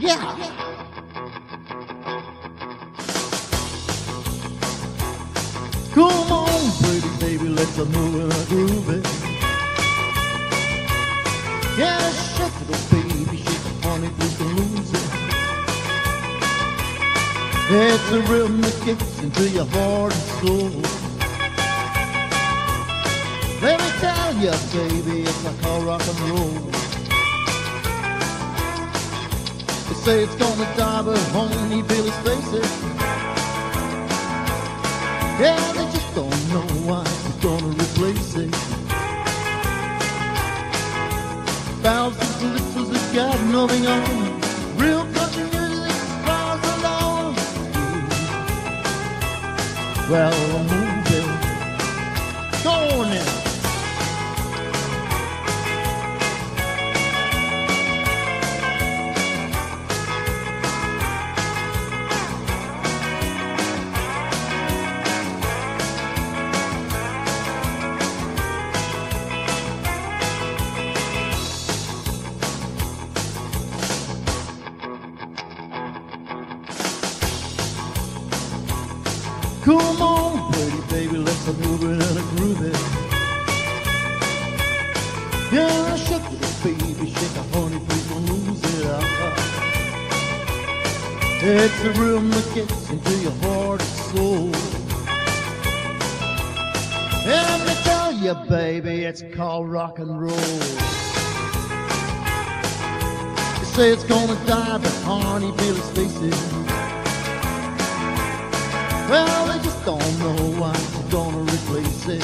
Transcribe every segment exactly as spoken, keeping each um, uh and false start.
Yeah. Come on, pretty baby, let's move and groove it. Yeah, shake it, oh baby, shake it, honey, please don't lose it. It's a rhythm that gets into your heart and soul. Let me tell you, baby, it's like all rock and roll. They say it's gonna die, but honey, feel his faces. Yeah, they just don't know why it's gonna replace it. Thousands of listeners that got nothing on. Real country music drives along. Well, move it. Go on now. Come on, pretty baby, let's move it and groove it. Yeah, shake it, baby, shake it, honey, please don't lose it. Uh-huh. It's the rhythm that gets into your heart and soul. And let me tell you, baby, it's called rock and roll. They say it's gonna die, but honey, feel his faces. Well, they just don't know why you're gonna replace it.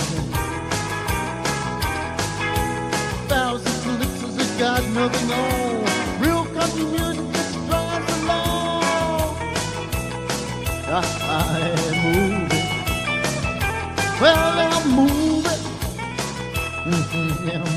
Thousands of listeners that got nothing on. Real country music just drives along. I, I move it. Well, I'll move it. Mm-hmm, yeah,